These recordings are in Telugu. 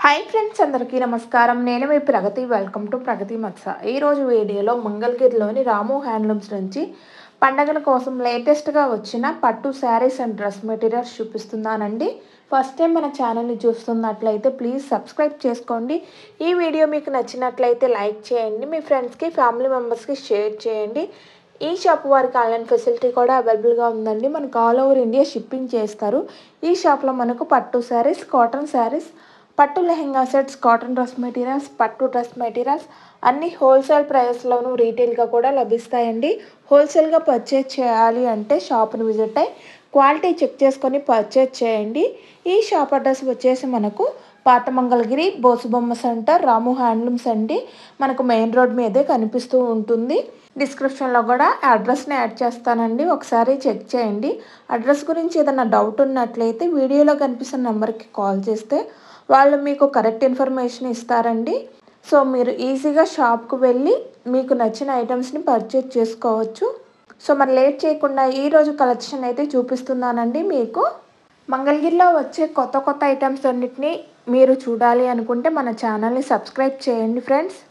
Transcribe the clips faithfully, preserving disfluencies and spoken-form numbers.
హాయ్ ఫ్రెండ్స్, అందరికీ నమస్కారం. నేను మీ ప్రగతి. వెల్కమ్ టు ప్రగతి మత్స. ఈరోజు వీడియోలో మంగళగిరిలోని రాము హ్యాండ్లూమ్స్ నుంచి పండగల కోసం లేటెస్ట్గా వచ్చిన పట్టు శారీస్ అండ్ డ్రెస్ మెటీరియల్స్ చూపిస్తున్నానండి. ఫస్ట్ టైం మన ఛానల్ని చూస్తున్నట్లయితే ప్లీజ్ సబ్స్క్రైబ్ చేసుకోండి. ఈ వీడియో మీకు నచ్చినట్లయితే లైక్ చేయండి, మీ ఫ్రెండ్స్కి ఫ్యామిలీ మెంబర్స్కి షేర్ చేయండి. ఈ షాప్ వారికి ఆన్లైన్ ఫెసిలిటీ కూడా అవైలబుల్గా ఉందండి. మనకు ఆల్ ఓవర్ ఇండియా షిప్పింగ్ చేస్తారు. ఈ షాప్లో మనకు పట్టు శారీస్, కాటన్ శారీస్, పట్టు lehenga sets, cotton dress materials, పట్టు డ్రెస్ మెటీరియల్స్ అన్నీ హోల్సేల్ ప్రైస్లోనూ రీటైల్గా కూడా లభిస్తాయండి. హోల్సేల్గా పర్చేజ్ చేయాలి అంటే షాప్ని విజిట్ అయ్యి క్వాలిటీ చెక్ చేసుకొని పర్చేజ్ చేయండి. ఈ షాప్ అడ్రస్ వచ్చేసి మనకు పాత మంగళగిరి బోసుబొమ్మ సెంటర్, రాము హ్యాండ్లూమ్స్ అండి. మనకు మెయిన్ రోడ్ మీదే కనిపిస్తూ ఉంటుంది. డిస్క్రిప్షన్లో కూడా అడ్రస్ని యాడ్ చేస్తానండి, ఒకసారి చెక్ చేయండి. అడ్రస్ గురించి ఏదైనా డౌట్ ఉన్నట్లయితే వీడియోలో కనిపిస్తున్న నెంబర్కి కాల్ చేస్తే వాళ్ళు మీకు కరెక్ట్ ఇన్ఫర్మేషన్ ఇస్తారండి. సో మీరు ఈజీగా షాప్కు వెళ్ళి మీకు నచ్చిన ఐటమ్స్ని పర్చేజ్ చేసుకోవచ్చు. సో మరి లేట్ చేయకుండా ఈరోజు కలెక్షన్ అయితే చూపిస్తున్నానండి మీకు. మంగళగిరిలో వచ్చే కొత్త కొత్త ఐటమ్స్ అన్నిటినీ మీరు చూడాలి అనుకుంటే మన ఛానల్ని సబ్స్క్రైబ్ చేయండి ఫ్రెండ్స్.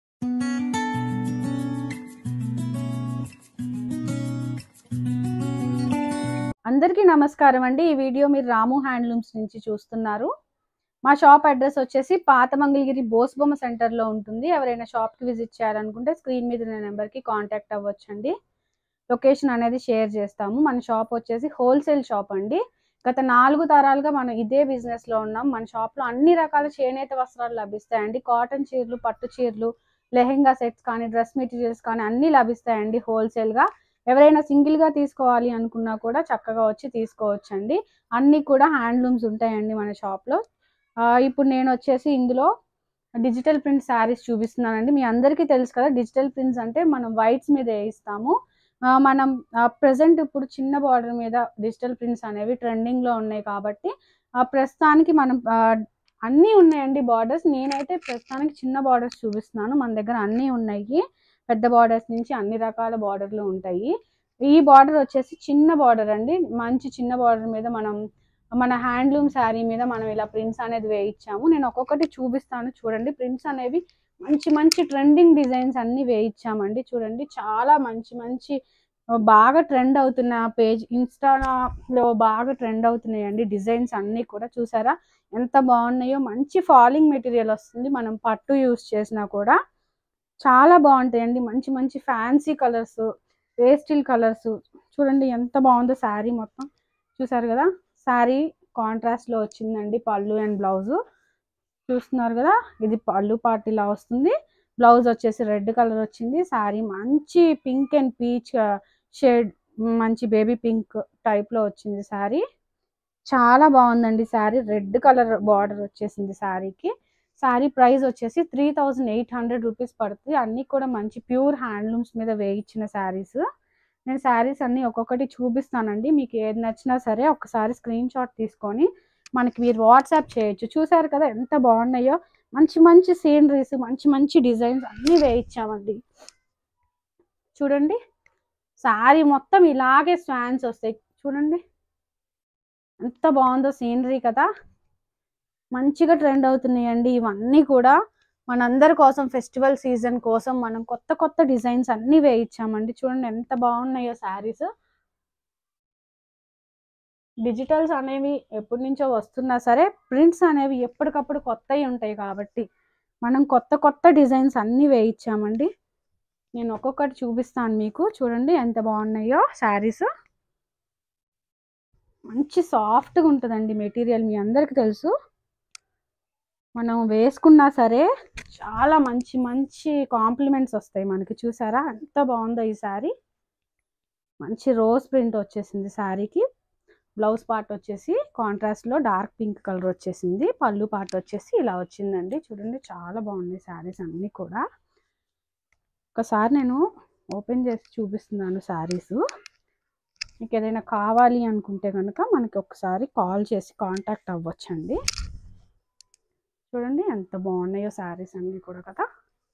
అందరికీ నమస్కారం అండి. ఈ వీడియో మీరు రాము హ్యాండ్లూమ్స్ నుంచి చూస్తున్నారు. మా షాప్ అడ్రస్ వచ్చేసి పాత మంగళగిరి బోసుబొమ్మ సెంటర్లో ఉంటుంది. ఎవరైనా షాప్కి విజిట్ చేయాలనుకుంటే స్క్రీన్ మీద ఉన్న నెంబర్కి కాంటాక్ట్ అవ్వచ్చండి. లొకేషన్ అనేది షేర్ చేస్తాము. మన షాప్ వచ్చేసి హోల్సేల్ షాప్ అండి. గత నాలుగు తరాలుగా మనం ఇదే బిజినెస్లో ఉన్నాం. మన షాప్లో అన్ని రకాల చేనేత వస్త్రాలు లభిస్తాయండి. కాటన్ చీరలు, పట్టు చీరలు, లెహెంగా సెట్స్ కానీ, డ్రెస్ మెటీరియల్స్ కానీ అన్నీ లభిస్తాయండి హోల్సేల్గా. ఎవరైనా సింగిల్గా తీసుకోవాలి అనుకున్నా కూడా చక్కగా వచ్చి తీసుకోవచ్చండి. అన్నీ కూడా హ్యాండ్లూమ్స్ ఉంటాయండి మన షాప్లో. ఇప్పుడు నేను వచ్చేసి ఇందులో డిజిటల్ ప్రింట్ శారీస్ చూపిస్తున్నానండి. మీ అందరికీ తెలుసు కదా, డిజిటల్ ప్రింట్స్ అంటే మనం వైట్స్ మీద వేయిస్తాము. మనం ప్రజెంట్ ఇప్పుడు చిన్న బార్డర్ మీద డిజిటల్ ప్రింట్స్ అనేవి ట్రెండింగ్లో ఉన్నాయి కాబట్టి ప్రస్తుతానికి మనం అన్నీ ఉన్నాయండి బార్డర్స్. నేనైతే ప్రస్తుతానికి చిన్న బార్డర్స్ చూపిస్తున్నాను. మన దగ్గర అన్నీ ఉన్నాయి. పెద్ద బార్డర్స్ నుంచి అన్ని రకాల బార్డర్లు ఉంటాయి. ఈ బార్డర్ వచ్చేసి చిన్న బార్డర్ అండి. మంచి చిన్న బార్డర్ మీద మనం మన హ్యాండ్లూమ్ శారీ మీద మనం ఇలా ప్రింట్స్ అనేది వేయించాము. నేను ఒక్కొక్కటి చూపిస్తాను చూడండి. ప్రింట్స్ అనేవి మంచి మంచి ట్రెండింగ్ డిజైన్స్ అన్ని వేయించామండి. చూడండి, చాలా మంచి మంచి బాగా ట్రెండ్ అవుతున్న పేజ్ ఇన్స్టాలో బాగా ట్రెండ్ అవుతున్నాయండి డిజైన్స్ అన్నీ కూడా. చూసారా ఎంత బాగున్నాయో. మంచి ఫాలింగ్ మెటీరియల్ వస్తుంది. మనం పట్టు యూస్ చేసినా కూడా చాలా బాగుంటాయండి. మంచి మంచి ఫ్యాన్సీ కలర్స్, పేస్టిల్ కలర్స్. చూడండి ఎంత బాగుందో శారీ మొత్తం. చూసారు కదా, శారీ కాంట్రాస్ట్లో వచ్చిందండి. పళ్ళు అండ్ బ్లౌజు చూస్తున్నారు కదా, ఇది పళ్ళు పార్ట్ ఇలా వస్తుంది. బ్లౌజ్ వచ్చేసి రెడ్ కలర్ వచ్చింది. శారీ మంచి పింక్ అండ్ పీచ్ షేడ్, మంచి బేబీ పింక్ టైప్లో వచ్చింది శారీ. చాలా బాగుందండి శారీ. రెడ్ కలర్ బార్డర్ వచ్చేసింది శారీకి. శారీ ప్రైస్ వచ్చేసి three thousand eight hundred rupees పడుతుంది. అన్నీ కూడా మంచి ప్యూర్ హ్యాండ్లూమ్స్ మీద వేయించిన శారీస్. నేను శారీస్ అన్నీ ఒక్కొక్కటి చూపిస్తానండి. మీకు ఏది నచ్చినా సరే ఒకసారి స్క్రీన్ షాట్ తీసుకొని మనకి మీరు వాట్సాప్ చేయొచ్చు. చూసారు కదా ఎంత బాగున్నాయో. మంచి మంచి సీనరీస్, మంచి మంచి డిజైన్స్ అన్నీ వేయించామండి. చూడండి, శారీ మొత్తం ఇలాగే స్వాన్స్ వస్తాయి. చూడండి ఎంత బాగుందో సీనరీ కదా. మంచిగా ట్రెండ్ అవుతున్నాయండి ఇవన్నీ కూడా. మనందరి కోసం ఫెస్టివల్ సీజన్ కోసం మనం కొత్త కొత్త డిజైన్స్ అన్నీ వేయించామండి. చూడండి ఎంత బాగున్నాయో శారీస్. డిజిటల్స్ అనేవి ఎప్పటి నుంచో వస్తున్నా సరే ప్రింట్స్ అనేవి ఎప్పటికప్పుడు కొత్తవి ఉంటాయి కాబట్టి మనం కొత్త కొత్త డిజైన్స్ అన్నీ వేయించామండి. నేను ఒక్కొక్కటి చూపిస్తాను మీకు. చూడండి ఎంత బాగున్నాయో శారీస్. మంచి సాఫ్ట్గా ఉంటుందండి మెటీరియల్, మీ అందరికీ తెలుసు. మనం వేసుకున్నా సరే చాలా మంచి మంచి కాంప్లిమెంట్స్ వస్తాయి మనకి. చూసారా ఎంత బాగుందో ఈ శారీ. మంచి రోజ్ ప్రింట్ వచ్చేసింది శారీకి. బ్లౌజ్ పార్ట్ వచ్చేసి కాంట్రాస్ట్లో డార్క్ పింక్ కలర్ వచ్చేసింది. పళ్ళు పార్ట్ వచ్చేసి ఇలా వచ్చిందండి. చూడండి చాలా బాగున్నాయి శారీస్ అన్నీ కూడా. ఒకసారి నేను ఓపెన్ చేసి చూపిస్తున్నాను శారీస్. మీకు ఏదైనా కావాలి అనుకుంటే కనుక మనకి ఒకసారి కాల్ చేసి కాంటాక్ట్ అవ్వచ్చండి. చూడండి ఎంత బాగున్నాయో శారీస్ అన్నీ కూడా కదా.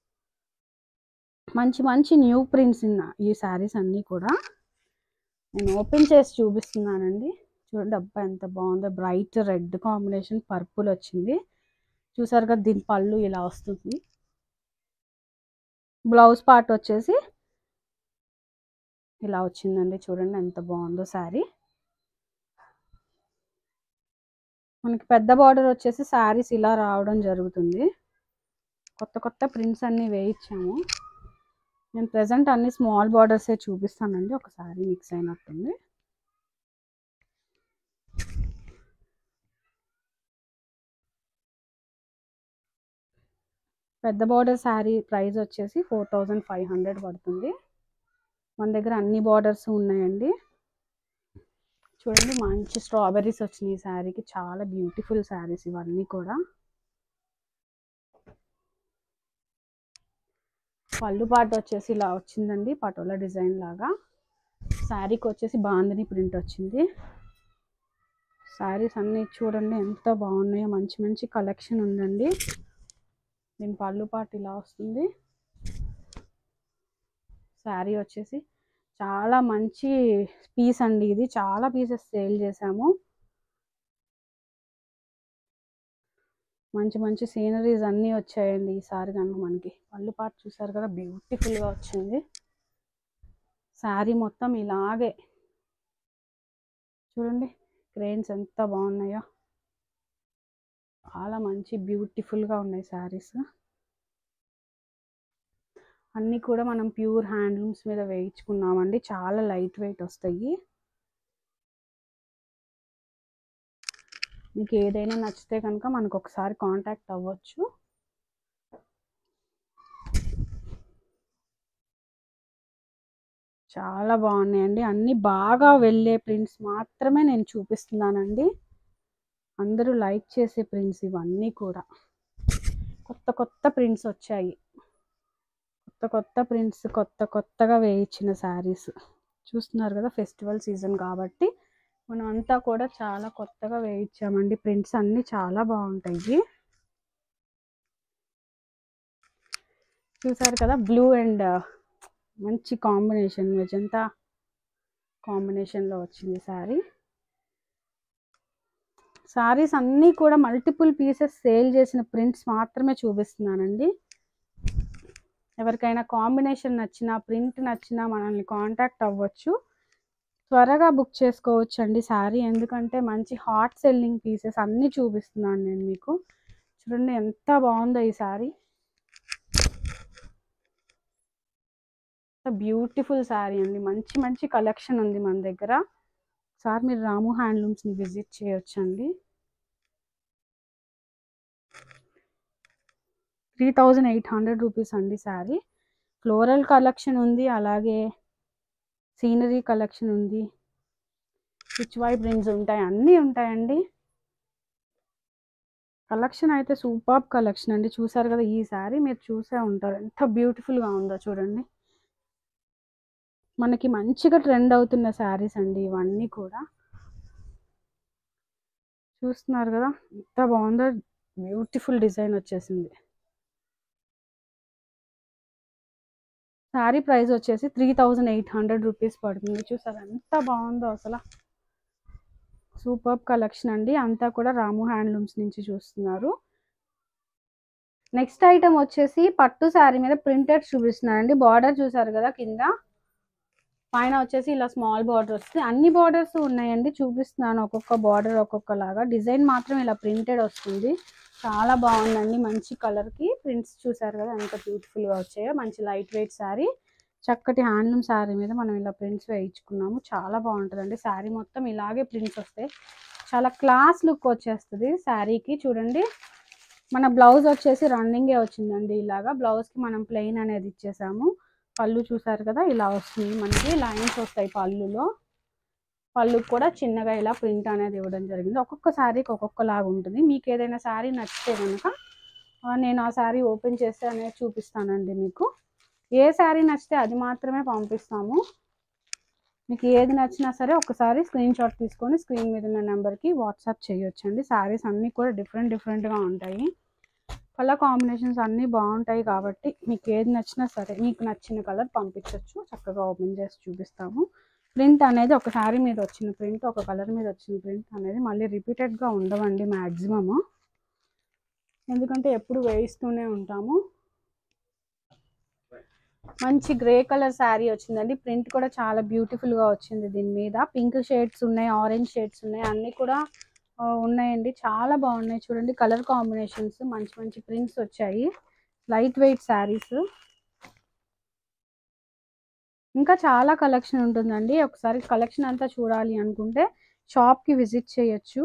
మంచి మంచి న్యూ ప్రింట్స్ ఉన్న ఈ శారీస్ అన్నీ కూడా నేను ఓపెన్ చేసి చూపిస్తున్నానండి. చూడండి అబ్బా ఎంత బాగుందో. బ్రైట్ రెడ్ కాంబినేషన్ పర్పుల్ వచ్చింది. చూసారు కదా, దీని పళ్ళు ఇలా వస్తుంది. బ్లౌజ్ పార్ట్ వచ్చేసి ఇలా వచ్చిందండి. చూడండి ఎంత బాగుందో శారీ. మనకి పెద్ద బార్డర్ వచ్చేసి శారీస్ ఇలా రావడం జరుగుతుంది. కొత్త కొత్త ప్రింట్స్ అన్నీ వేయించాము. నేను ప్రజెంట్ అన్ని స్మాల్ బార్డర్సే చూపిస్తానండి. ఒక శారీ మిక్స్ అయినట్టుంది. పెద్ద బార్డర్ శారీ ప్రైస్ వచ్చేసి ఫోర్ థౌజండ్ ఫైవ్ హండ్రెడ్ పడుతుంది. మన దగ్గర అన్ని బార్డర్స్ ఉన్నాయండి. చూడండి మంచి స్ట్రాబెర్రీస్ వచ్చినాయి ఈ శారీకి. చాలా బ్యూటిఫుల్ శారీస్ ఇవన్నీ కూడా. పళ్ళు పాటు వచ్చేసి ఇలా వచ్చిందండి, పటోలా డిజైన్ లాగా. శారీకి వచ్చేసి బాందిని ప్రింట్ వచ్చింది. శారీస్ అన్నీ చూడండి ఎంత బాగున్నాయో, మంచి మంచి కలెక్షన్ ఉందండి. దీని పళ్ళు పాటు ఇలా వస్తుంది. శారీ వచ్చేసి చాలా మంచి పీస్ అండి ఇది. చాలా పీసెస్ సేల్ చేసాము. మంచి మంచి సీనరీస్ అన్నీ వచ్చాయండి ఈసారి కనుక మనకి. పళ్ళు పాటు చూసారు కదా, బ్యూటిఫుల్గా వచ్చింది. శారీ మొత్తం ఇలాగే చూడండి, క్రెయిన్స్ ఎంత బాగున్నాయో. చాలా మంచి బ్యూటిఫుల్గా ఉన్నాయి శారీస్ అన్నీ కూడా. మనం ప్యూర్ హ్యాండ్లూమ్స్ మీద వేయించుకున్నామండి. చాలా లైట్ వెయిట్ వస్తాయి. మీకు ఏదైనా నచ్చితే కనుక మనకు ఒకసారి కాంటాక్ట్ అవ్వచ్చు. చాలా బాగున్నాయండి. అన్నీ బాగా వెళ్ళే ప్రింట్స్ మాత్రమే నేను చూపిస్తున్నానండి. అందరూ లైక్ చేసే ప్రింట్స్ ఇవన్నీ కూడా. కొత్త కొత్త ప్రింట్స్ వచ్చాయి. కొత్త కొత్త ప్రింట్స్, కొత్త కొత్తగా వేయించిన శారీస్ చూస్తున్నారు కదా. ఫెస్టివల్ సీజన్ కాబట్టి మనం అంతా కూడా చాలా కొత్తగా వేయించామండి. ప్రింట్స్ అన్నీ చాలా బాగుంటాయి. చూసారు కదా, బ్లూ అండ్ మంచి కాంబినేషన్, మెజంతా కాంబినేషన్లో వచ్చింది శారీ. శారీస్ అన్నీ కూడా మల్టిపుల్ పీసెస్ సేల్ చేసిన ప్రింట్స్ మాత్రమే చూపిస్తున్నానండి. ఎవరికైనా కాంబినేషన్ నచ్చినా, ప్రింట్ నచ్చినా మనల్ని కాంటాక్ట్ అవ్వచ్చు. త్వరగా బుక్ చేసుకోవచ్చు అండి శారీ. ఎందుకంటే మంచి హాట్ సెల్లింగ్ పీసెస్ అన్నీ చూపిస్తున్నాను నేను మీకు. చూడండి ఎంత బాగుందో ఈ శారీ. బ్యూటిఫుల్ శారీ అండి. మంచి మంచి కలెక్షన్ ఉంది మన దగ్గర. ఒకసారి మీరు రాము హ్యాండ్లూమ్స్ని విజిట్ చేయొచ్చండి. Three thousand eight hundred rupees అండి శారీ. ఫ్లోరల్ కలెక్షన్ ఉంది, అలాగే సీనరీ కలెక్షన్ ఉంది, స్విచ్ వై ప్రింట్స్ ఉంటాయి, అన్నీ ఉంటాయండి. కలెక్షన్ అయితే సూపర్ కలెక్షన్ అండి. చూసారు కదా, ఈ శారీ మీరు చూసే ఉంటారు ఎంత బ్యూటిఫుల్గా ఉందో. చూడండి మనకి మంచిగా ట్రెండ్ అవుతున్న శారీస్ అండి ఇవన్నీ కూడా. చూస్తున్నారు కదా ఎంత బాగుందో, బ్యూటిఫుల్ డిజైన్ వచ్చేసింది. శారీ ప్రైస్ వచ్చేసి three thousand eight hundred rupees పడుతుంది. చూసారు ఎంత బాగుందో అసలు. సూపర్ కలెక్షన్ అండి. అంతా కూడా రాము హ్యాండ్లూమ్స్ నుంచి చూస్తున్నారు. నెక్స్ట్ ఐటమ్ వచ్చేసి పట్టు శారీ మీద ప్రింటెడ్ చూపిస్తున్నానండి. బార్డర్ చూసారు కదా, కింద పైన వచ్చేసి ఇలా స్మాల్ బార్డర్ వస్తుంది. అన్ని బార్డర్స్ ఉన్నాయండి, చూపిస్తున్నాను ఒక్కొక్క బార్డర్ ఒక్కొక్క లాగా. డిజైన్ మాత్రం ఇలా ప్రింటెడ్ వస్తుంది. చాలా బాగుందండి. మంచి కలర్కి ప్రింట్స్ చూసారు కదా ఎంత బ్యూటిఫుల్గా వచ్చాయో. మంచి లైట్ వెయిట్ శారీ, చక్కటి హ్యాండ్లూమ్ శారీ మీద మనం ఇలా ప్రింట్స్ వేయించుకున్నాము. చాలా బాగుంటుందండి. శారీ మొత్తం ఇలాగే ప్రింట్స్ వస్తాయి. చాలా క్లాస్ లుక్ వచ్చేస్తుంది శారీకి. చూడండి మన బ్లౌజ్ వచ్చేసి రన్నింగే వచ్చిందండి. ఇలాగా బ్లౌజ్కి మనం ప్లెయిన్ అనేది ఇచ్చేసాము. పళ్ళు చూసారు కదా ఇలా వస్తుంది. మనకి లైన్స్ వస్తాయి పళ్ళులో. పళ్ళు కూడా చిన్నగా ఇలా ప్రింట్ అనేది ఇవ్వడం జరిగింది. ఒక్కొక్క శారీకి ఒక్కొక్కలాగా ఉంటుంది. మీకు ఏదైనా శారీ నచ్చితే కనుక నేను ఆ శారీ ఓపెన్ చేస్తే అనేది చూపిస్తానండి మీకు. ఏ శారీ నచ్చితే అది మాత్రమే పంపిస్తాము. మీకు ఏది నచ్చినా సరే ఒకసారి స్క్రీన్ షాట్ తీసుకొని స్క్రీన్ మీద ఉన్న నెంబర్కి వాట్సాప్ చేయొచ్చండి. శారీస్ అన్నీ కూడా డిఫరెంట్ డిఫరెంట్గా ఉంటాయి. కలర్ కాంబినేషన్స్ అన్నీ బాగుంటాయి కాబట్టి మీకు ఏది నచ్చినా సరే మీకు నచ్చిన కలర్ పంపించవచ్చు. చక్కగా ఓపెన్ చేసి చూపిస్తాము. ప్రింట్ అనేది ఒక శారీ మీద వచ్చిన ప్రింట్, ఒక కలర్ మీద వచ్చిన ప్రింట్ అనేది మళ్ళీ రిపీటెడ్గా ఉండవండి మ్యాక్సిమము. ఎందుకంటే ఎప్పుడు వేయిస్తూనే ఉంటాము. మంచి గ్రే కలర్ శారీ వచ్చిందండి. ప్రింట్ కూడా చాలా బ్యూటిఫుల్ గా వచ్చింది. దీని మీద పింక్ షేడ్స్ ఉన్నాయి, ఆరెంజ్ షేడ్స్ ఉన్నాయి, అన్ని కూడా ఉన్నాయండి. చాలా బాగున్నాయి చూడండి. కలర్ కాంబినేషన్స్ మంచి మంచి ప్రింట్స్ వచ్చాయి. Light weight sarees. ఇంకా చాలా కలెక్షన్ ఉంటుందండి. ఒకసారి కలెక్షన్ అంతా చూడాలి అనుకుంటే షాప్ కి విజిట్ చేయొచ్చు.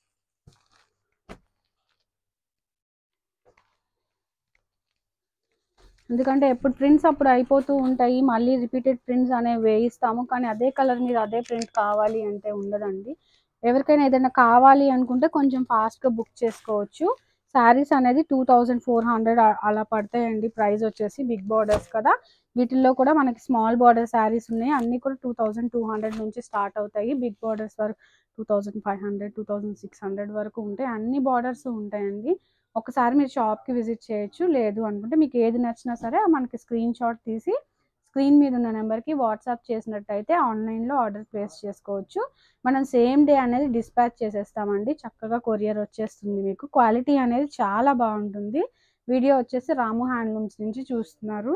ఎందుకంటే ఎప్పుడు ప్రింట్స్ అప్పుడు అయిపోతూ ఉంటాయి. మళ్ళీ రిపీటెడ్ ప్రింట్స్ అనేవి వేయిస్తాము. కానీ అదే కలర్ మీద అదే ప్రింట్ కావాలి అంటే ఉండదండి. ఎవరికైనా ఏదైనా కావాలి అనుకుంటే కొంచెం ఫాస్ట్గా బుక్ చేసుకోవచ్చు. శారీస్ అనేది టూ థౌజండ్ ఫోర్ హండ్రెడ్ అలా పడతాయండి. ప్రైస్ వచ్చేసి బిగ్ బార్డర్స్ కదా. వీటిల్లో కూడా మనకి స్మాల్ బార్డర్ శారీస్ ఉన్నాయి. అన్ని కూడా టూ థౌజండ్ టూ హండ్రెడ్ నుంచి స్టార్ట్ అవుతాయి. బిగ్ బార్డర్స్ వరకు two thousand five hundred two thousand six hundred వరకు ఉంటాయి. అన్ని బార్డర్స్ ఉంటాయండి. ఒకసారి మీరు షాప్కి విజిట్ చేయొచ్చు. లేదు అనుకుంటే మీకు ఏది నచ్చినా సరే మనకి స్క్రీన్ షాట్ తీసి స్క్రీన్ మీద ఉన్న నెంబర్కి వాట్సాప్ చేసినట్టయితే ఆన్లైన్లో ఆర్డర్ ప్లేస్ చేసుకోవచ్చు. మనం సేమ్ డే అనేది డిస్పాచ్ చేసేస్తామండి. చక్కగా కొరియర్ వచ్చేస్తుంది. మీకు క్వాలిటీ అనేది చాలా బాగుంటుంది. వీడియో వచ్చేసి రాము హ్యాండ్లూమ్స్ నుంచి చూస్తున్నారు.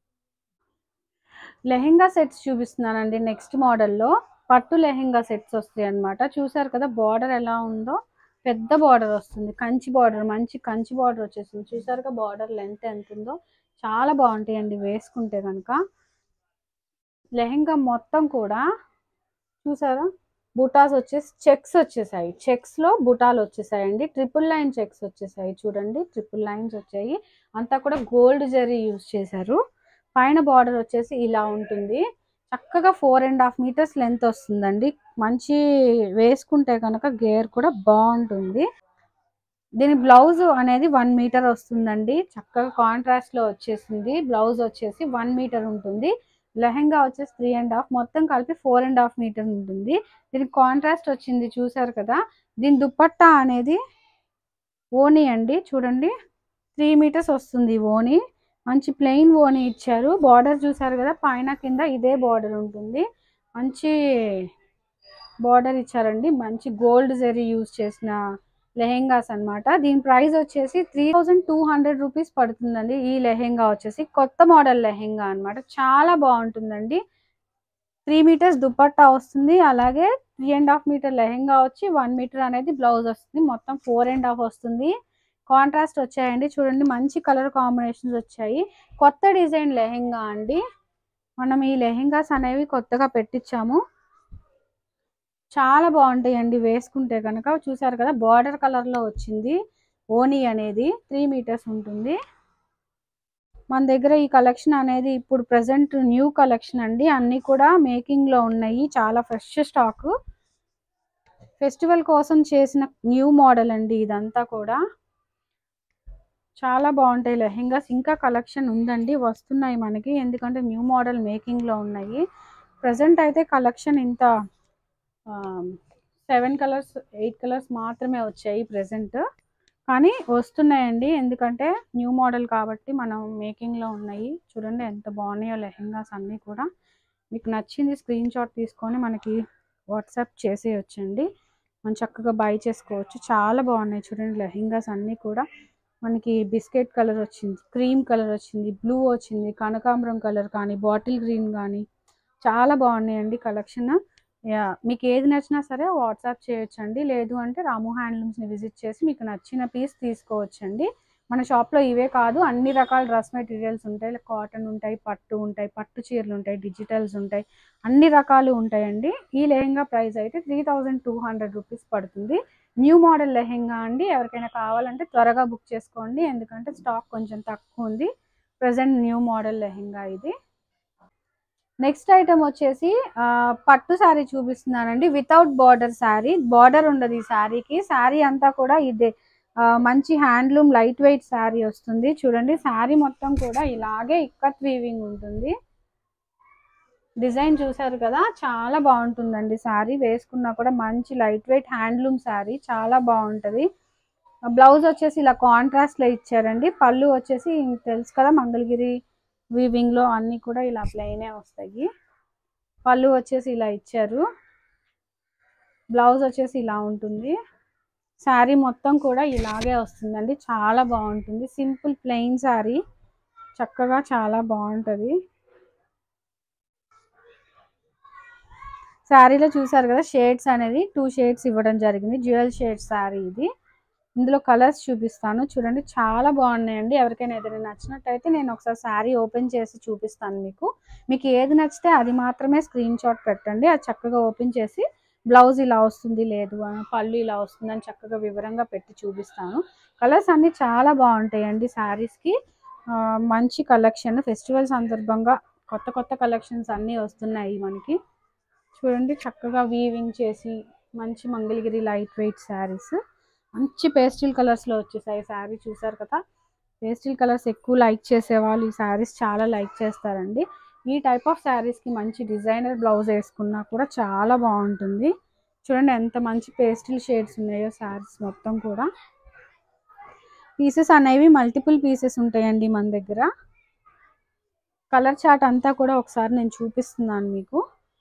లెహెంగా సెట్స్ చూపిస్తున్నానండి. నెక్స్ట్ మోడల్లో పట్టు లెహెంగా సెట్స్ వస్తాయి అన్నమాట. చూసారు కదా బార్డర్ ఎలా ఉందో. పెద్ద బార్డర్ వస్తుంది. కంచి బార్డర్, మంచి కంచి బార్డర్ వచ్చేసింది. చూసారుగా బార్డర్ లెంత్ ఎంత ఉందో. చాలా బాగుంటాయండి వేసుకుంటే కనుక. లెహెంగా మొత్తం కూడా చూసారా బుటాస్ వచ్చేసి చెక్స్ వచ్చేసాయి. చెక్స్ లో బుటాలు వచ్చేసాయండి. ట్రిపుల్ లైన్ చెక్స్ వచ్చేసాయి. చూడండి ట్రిపుల్ లైన్స్ వచ్చాయి. అంతా కూడా గోల్డ్ జరీ యూజ్ చేశారు. పైన బార్డర్ వచ్చేసి ఇలా ఉంటుంది. చక్కగా four and half metres length వస్తుందండి. మంచి వేసుకుంటే కనుక గేర్ కూడా బాగుంటుంది. దీని బ్లౌజ్ అనేది వన్ మీటర్ వస్తుందండి. చక్కగా కాంట్రాస్ట్ లో వచ్చేసింది. బ్లౌజ్ వచ్చేసి వన్ మీటర్ ఉంటుంది. లెహెంగా వచ్చేసి త్రీ అండ్ హాఫ్, మొత్తం కలిపి ఫోర్ అండ్ హాఫ్ మీటర్ ఉంటుంది. దీనికి కాంట్రాస్ట్ వచ్చింది చూసారు కదా. దీని దుపట్టా అనేది ఓనీ అండి. చూడండి త్రీ మీటర్స్ వస్తుంది ఓనీ. మంచి ప్లెయిన్ ఓనీ ఇచ్చారు. బార్డర్ చూసారు కదా పైన కింద ఇదే బార్డర్ ఉంటుంది. మంచి బార్డర్ ఇచ్చారండి. మంచి గోల్డ్ జరీ యూజ్ చేసిన లెహెంగాస్ అన్నమాట. దీని ప్రైస్ వచ్చేసి three thousand two hundred rupees పడుతుందండి. ఈ లెహెంగా వచ్చేసి కొత్త మోడల్ లెహెంగా అన్నమాట. చాలా బాగుంటుందండి. త్రీ మీటర్స్ దుపట్టా వస్తుంది. అలాగే three and half metre lehenga వచ్చి వన్ మీటర్ అనేది బ్లౌజ్ వస్తుంది. మొత్తం ఫోర్ అండ్ హాఫ్ వస్తుంది. కాంట్రాస్ట్ వచ్చాయండి. చూడండి మంచి కలర్ కాంబినేషన్స్ వచ్చాయి. కొత్త డిజైన్ లెహెంగా అండి. మనం ఈ లెహెంగాస్ అనేవి కొత్తగా పెట్టించాము. చాలా బాగుంటాయండి వేసుకుంటే కనుక. చూసారు కదా బార్డర్ కలర్ లో వచ్చింది. ఓనీ అనేది త్రీ మీటర్స్ ఉంటుంది. మన దగ్గర ఈ కలెక్షన్ అనేది ఇప్పుడు ప్రెసెంట్ న్యూ కలెక్షన్ అండి. అన్ని కూడా మేకింగ్ లో ఉన్నాయి. చాలా ఫ్రెష్ స్టాక్. ఫెస్టివల్ కోసం చేసిన న్యూ మోడల్ అండి ఇదంతా కూడా. చాలా బాగుంటాయి లెహెంగాస్. ఇంకా కలెక్షన్ ఉందండి, వస్తున్నాయి మనకి. ఎందుకంటే న్యూ మోడల్ మేకింగ్ లో ఉన్నాయి. ప్రెసెంట్ అయితే కలెక్షన్ ఇంత సెవెన్ కలర్స్ ఎయిట్ కలర్స్ మాత్రమే వచ్చాయి ప్రెసెంట్. కానీ వస్తున్నాయండి. ఎందుకంటే న్యూ మోడల్ కాబట్టి మనం మేకింగ్లో ఉన్నాయి. చూడండి ఎంత బాగున్నాయో లెహెంగాస్ అన్నీ కూడా. మీకు నచ్చింది స్క్రీన్ షాట్ తీసుకొని మనకి వాట్సాప్ చేసేయొచ్చండి. మనం చక్కగా బై చేసుకోవచ్చు. చాలా బాగున్నాయి చూడండి లెహెంగాస్ అన్నీ కూడా. మనకి బిస్కెట్ కలర్ వచ్చింది, క్రీమ్ కలర్ వచ్చింది, బ్లూ వచ్చింది, కనకాంబరం కలర్ కానీ, బాటిల్ గ్రీన్ కానీ చాలా బాగున్నాయండి కలెక్షన్. యా మీకు ఏది నచ్చినా సరే వాట్సాప్ చేయొచ్చండి. లేదు అంటే రాము హ్యాండ్లూమ్స్ని విజిట్ చేసి మీకు నచ్చిన పీస్ తీసుకోవచ్చండి. మన షాప్లో ఇవే కాదు అన్ని రకాల డ్రెస్ మెటీరియల్స్ ఉంటాయి. కాటన్ ఉంటాయి, పట్టు ఉంటాయి, పట్టు చీరలు ఉంటాయి, డిజిటల్స్ ఉంటాయి, అన్ని రకాలు ఉంటాయండి. ఈ లెహెంగా ప్రైస్ అయితే three thousand two hundred rupees పడుతుంది. న్యూ మోడల్ లెహెంగా అండి. ఎవరికైనా కావాలంటే త్వరగా బుక్ చేసుకోండి. ఎందుకంటే స్టాక్ కొంచెం తక్కువ ఉంది. ప్రజెంట్ న్యూ మోడల్ లెహెంగా ఇది. నెక్స్ట్ ఐటమ్ వచ్చేసి పట్టు శారీ చూపిస్తున్నానండి. Without border sari. బార్డర్ ఉండదు ఈ శారీకి. శారీ అంతా కూడా ఇదే మంచి హ్యాండ్లూమ్ లైట్ వెయిట్ శారీ వస్తుంది. చూడండి శారీ మొత్తం కూడా ఇలాగే ఇక్కత్ వీవింగ్ ఉంటుంది. డిజైన్ చూసారు కదా చాలా బాగుంటుందండి. శారీ వేసుకున్నా కూడా మంచి లైట్ వెయిట్ హ్యాండ్లూమ్ శారీ చాలా బాగుంటుంది. బ్లౌజ్ వచ్చేసి ఇలా కాంట్రాస్ట్ లో ఇచ్చారండి. పళ్ళు వచ్చేసి తెలుసు కదా మంగళగిరి వీవింగ్ లో అన్ని కూడా ఇలా ప్లెయినే వస్తాయి. పళ్ళు వచ్చేసి ఇలా ఇచ్చారు. బ్లౌజ్ వచ్చేసి ఇలా ఉంటుంది. శారీ మొత్తం కూడా ఇలాగే వస్తుందండి, చాలా బాగుంటుంది. సింపుల్ ప్లెయిన్ శారీ, చక్కగా చాలా బాగుంటుంది. శారీలో చూసారు కదా షేడ్స్ అనేది టూ షేడ్స్ ఇవ్వడం జరిగింది, డ్యూయల్ షేడ్ శారీ ఇది. ఇందులో కలర్స్ చూపిస్తాను చూడండి, చాలా బాగున్నాయండి. ఎవరికైనా ఏదైనా నచ్చినట్టయితే నేను ఒకసారి శారీ ఓపెన్ చేసి చూపిస్తాను మీకు. మీకు ఏది నచ్చితే అది మాత్రమే స్క్రీన్ షాట్ పెట్టండి. అది చక్కగా ఓపెన్ చేసి బ్లౌజ్ ఇలా వస్తుంది, లేదు పళ్ళు ఇలా వస్తుంది అని చక్కగా వివరంగా పెట్టి చూపిస్తాను. కలర్స్ అన్నీ చాలా బాగుంటాయండి శారీస్కి. మంచి కలెక్షన్, ఫెస్టివల్ సందర్భంగా కొత్త కొత్త కలెక్షన్స్ అన్నీ వస్తున్నాయి మనకి. చూడండి చక్కగా వీవింగ్ చేసి మంచి మంగళగిరి లైట్ వెయిట్ శారీస్, మంచి పేస్టిల్ కలర్స్లో వచ్చేసాయి శారీ. చూసారు కదా, పేస్టిల్ కలర్స్ ఎక్కువ లైక్ చేసేవాళ్ళు ఈ శారీస్ చాలా లైక్ చేస్తారండి. ఈ టైప్ ఆఫ్ శారీస్కి మంచి డిజైనర్ బ్లౌజ్ వేసుకున్నా కూడా చాలా బాగుంటుంది. చూడండి ఎంత మంచి పేస్టిల్ షేడ్స్ ఉన్నాయో శారీస్ మొత్తం కూడా. పీసెస్ అనేవి మల్టిపుల్ పీసెస్ ఉంటాయండి మన దగ్గర. కలర్ చార్ట్ అంతా కూడా ఒకసారి నేను చూపిస్తున్నాను మీకు.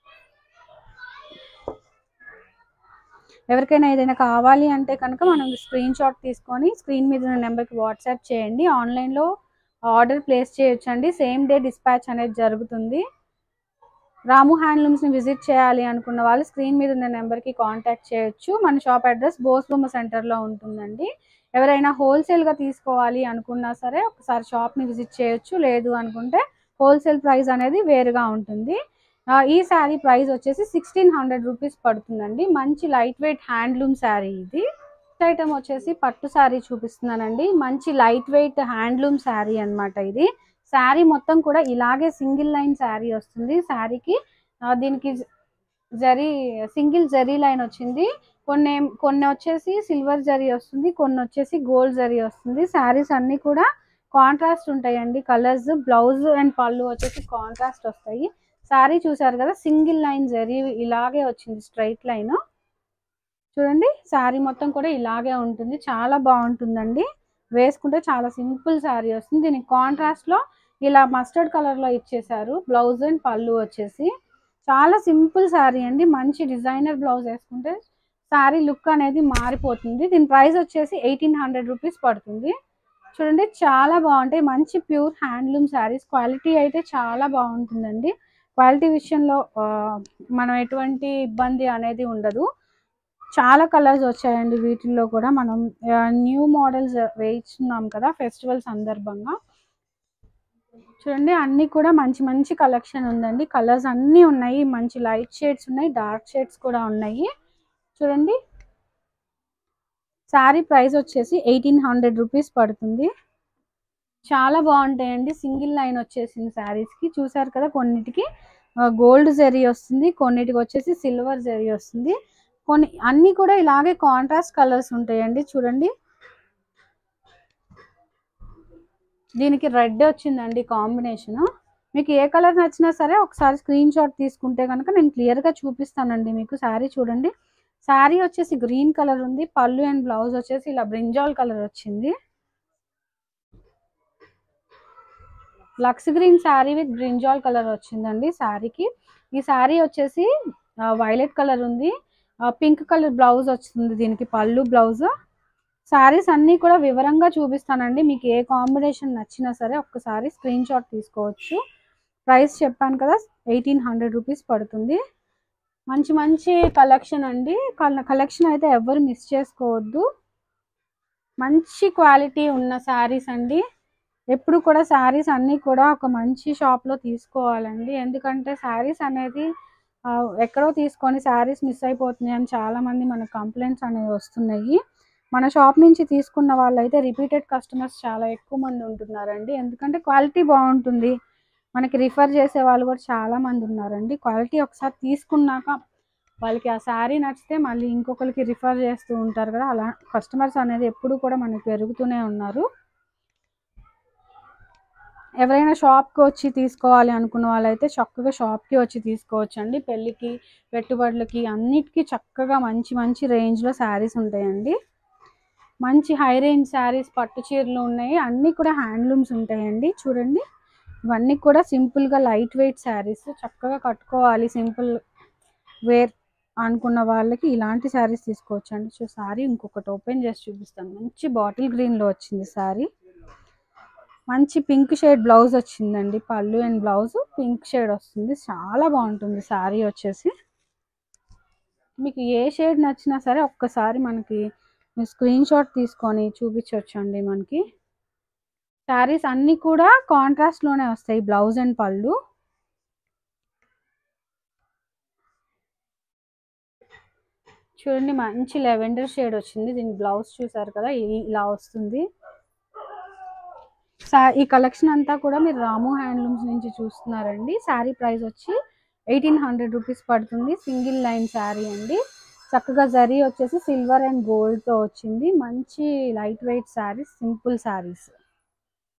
ఎవరికైనా ఏదైనా కావాలి అంటే కనుక మనం స్క్రీన్ షాట్ తీసుకొని స్క్రీన్ మీద ఉన్న నెంబర్కి వాట్సాప్ చేయండి. ఆన్లైన్లో ఆర్డర్ ప్లేస్ చేయొచ్చండి, సేమ్ డే డిస్పాచ్ అనేది జరుగుతుంది. రాము హ్యాండ్లూమ్స్ని విజిట్ చేయాలి అనుకున్న వాళ్ళు స్క్రీన్ మీద ఉన్న నెంబర్కి కాంటాక్ట్ చేయొచ్చు. మన షాప్ అడ్రస్ బోస్బొమ్మ సెంటర్లో ఉంటుందండి. ఎవరైనా హోల్సేల్గా తీసుకోవాలి అనుకున్నా సరే ఒకసారి షాప్ని విజిట్ చేయొచ్చు, లేదు అనుకుంటే హోల్సేల్ ప్రైస్ అనేది వేరుగా ఉంటుంది. ఈ శారీ ప్రైస్ వచ్చేసి సిక్స్టీన్ హండ్రెడ్ రూపీస్ పడుతుందండి. మంచి లైట్ వెయిట్ హ్యాండ్లూమ్ శారీ ఇది. ఐటమ్ వచ్చేసి పట్టు శారీ చూపిస్తున్నానండి. మంచి లైట్ వెయిట్ హ్యాండ్లూమ్ శారీ అనమాట ఇది. శారీ మొత్తం కూడా ఇలాగే సింగిల్ లైన్ శారీ వస్తుంది. శారీకి దీనికి జరీ సింగిల్ జరీ లైన్ వచ్చింది, కొన్ని కొన్ని వచ్చేసి సిల్వర్ జరీ వస్తుంది, కొన్ని వచ్చేసి గోల్డ్ జరీ వస్తుంది. శారీస్ అన్నీ కూడా కాంట్రాస్ట్ ఉంటాయండి కలర్స్. బ్లౌజ్ అండ్ పళ్ళు వచ్చేసి కాంట్రాస్ట్ వస్తాయి. శారీ చూసారు కదా సింగిల్ లైన్ జరీ ఇలాగే వచ్చింది, స్ట్రైట్ లైన్. చూడండి శారీ మొత్తం కూడా ఇలాగే ఉంటుంది, చాలా బాగుంటుందండి. వేసుకుంటే చాలా సింపుల్ శారీ వస్తుంది. దీనికి కాంట్రాస్ట్లో ఇలా మస్టర్డ్ కలర్లో ఇచ్చేసారు బ్లౌజ్ అండ్ పళ్ళు వచ్చేసి. చాలా సింపుల్ శారీ అండి. మంచి డిజైనర్ బ్లౌజ్ వేసుకుంటే శారీ లుక్ అనేది మారిపోతుంది. దీని ప్రైస్ వచ్చేసి ఎయిటీన్ హండ్రెడ్ రూపీస్ పడుతుంది. చూడండి చాలా బాగుంటాయి, మంచి ప్యూర్ హ్యాండ్లూమ్ శారీస్. క్వాలిటీ అయితే చాలా బాగుంటుందండి. క్వాలిటీ విషయంలో మనం ఎటువంటి ఇబ్బంది అనేది ఉండదు. చాలా కలర్స్ వచ్చాయండి వీటిల్లో కూడా. మనం న్యూ మోడల్స్ వేయించున్నాం కదా ఫెస్టివల్ సందర్భంగా. చూడండి అన్నీ కూడా మంచి మంచి కలెక్షన్ ఉందండి. కలర్స్ అన్నీ ఉన్నాయి, మంచి లైట్ షేడ్స్ ఉన్నాయి, డార్క్ షేడ్స్ కూడా ఉన్నాయి. చూడండి శారీ ప్రైస్ వచ్చేసి ఎయిటీన్ హండ్రెడ్ రూపీస్ పడుతుంది. చాలా బాగుంటాయండి. సింగిల్ లైన్ వచ్చేసింది శారీస్కి. చూసారు కదా కొన్నిటికి గోల్డ్ జరీ వస్తుంది, కొన్నిటికి వచ్చేసి సిల్వర్ జరీ వస్తుంది, కొన్ని అన్నీ కూడా ఇలాగే కాంట్రాస్ట్ కలర్స్ ఉంటాయండి. చూడండి దీనికి రెడ్ వచ్చిందండి కాంబినేషన్. మీకు ఏ కలర్ నచ్చినా సరే ఒకసారి స్క్రీన్ షాట్ తీసుకుంటే కనుక నేను క్లియర్గా చూపిస్తానండి మీకు. శారీ చూడండి, శారీ వచ్చేసి గ్రీన్ కలర్ ఉంది, పళ్ళు అండ్ బ్లౌజ్ వచ్చేసి ఇలా బ్రింజాల్ కలర్ వచ్చింది. లక్స్ green sari with brinjal colour వచ్చిందండి శారీకి. ఈ శారీ వచ్చేసి వైలెట్ కలర్ ఉంది, పింక్ కలర్ బ్లౌజ్ వచ్చింది దీనికి, పళ్ళు బ్లౌజ్. శారీస్ అన్నీ కూడా వివరంగా చూపిస్తానండి. మీకు ఏ కాంబినేషన్ నచ్చినా సరే ఒక్కసారి స్క్రీన్ షాట్ తీసుకోవచ్చు. ప్రైస్ చెప్పాను కదా ఎయిటీన్ హండ్రెడ్ రూపీస్ పడుతుంది. మంచి మంచి కలెక్షన్ అండి. కలెక్షన్ అయితే ఎవరు మిస్ చేసుకోవద్దు. మంచి క్వాలిటీ ఉన్న శారీస్ అండి. ఎప్పుడు కూడా శారీస్ అన్నీ కూడా ఒక మంచి షాప్లో తీసుకోవాలండి. ఎందుకంటే శారీస్ అనేది ఎక్కడో తీసుకొని శారీస్ మిస్ అయిపోతున్నాయి అని చాలామంది మనకు కంప్లైంట్స్ అనేవి వస్తున్నాయి. మన షాప్ నుంచి తీసుకున్న వాళ్ళైతే రిపీటెడ్ కస్టమర్స్ చాలా ఎక్కువ మంది ఉంటున్నారండి. ఎందుకంటే క్వాలిటీ బాగుంటుంది, మనకి రిఫర్ చేసే వాళ్ళు కూడా చాలామంది ఉన్నారండి. క్వాలిటీ ఒకసారి తీసుకున్నాక వాళ్ళకి ఆ శారీ నచ్చితే మళ్ళీ ఇంకొకరికి రిఫర్ చేస్తూ ఉంటారు కదా, అలా కస్టమర్స్ అనేది ఎప్పుడు కూడా మనకి పెరుగుతూనే ఉన్నారు. ఎవరైనా షాప్కి వచ్చి తీసుకోవాలి అనుకున్న వాళ్ళైతే చక్కగా షాప్కి వచ్చి తీసుకోవచ్చు అండి. పెళ్ళికి పెట్టుబడులకి అన్నిటికీ చక్కగా మంచి మంచి రేంజ్లో శారీస్ ఉంటాయండి. మంచి హై రేంజ్ శారీస్ పట్టు చీరలు ఉన్నాయి, అన్నీ కూడా హ్యాండ్లూమ్స్ ఉంటాయండి. చూడండి ఇవన్నీ కూడా సింపుల్గా లైట్ వెయిట్ శారీస్, చక్కగా కట్టుకోవాలి సింపుల్ వేర్ అనుకున్న వాళ్ళకి ఇలాంటి శారీస్ తీసుకోవచ్చు అండి. సో శారీ ఇంకొకటి ఓపెన్ చేసి చూపిస్తాను. మంచి బాటిల్ గ్రీన్లో వచ్చింది శారీ. మంచి పింక్ షేడ్ బ్లౌజ్ వచ్చిందండి. పళ్ళు అండ్ బ్లౌజ్ పింక్ షేడ్ వస్తుంది. చాలా బాగుంటుంది శారీ వచ్చేసి. మీకు ఏ షేడ్ నచ్చినా సరే ఒక్కసారి మనకి స్క్రీన్ షాట్ తీసుకొని చూపించవచ్చు అండి. మనకి శారీస్ అన్నీ కూడా కాంట్రాస్ట్లోనే వస్తాయి బ్లౌజ్ అండ్ పళ్ళు. చూడండి మంచి లెవెండర్ షేడ్ వచ్చింది. దీని బ్లౌజ్ చూసారు కదా, ఇలా వస్తుంది. ఈ కలెక్షన్ అంతా కూడా మీరు రాము హ్యాండ్లూమ్స్ నుంచి చూస్తున్నారండి. శారీ ప్రైస్ వచ్చి ఎయిటీన్ హండ్రెడ్ రూపీస్ పడుతుంది. సింగిల్ లైన్ శారీ అండి. చక్కగా జరీ వచ్చేసి సిల్వర్ అండ్ గోల్డ్తో వచ్చింది. మంచి light weight saris, simple saris.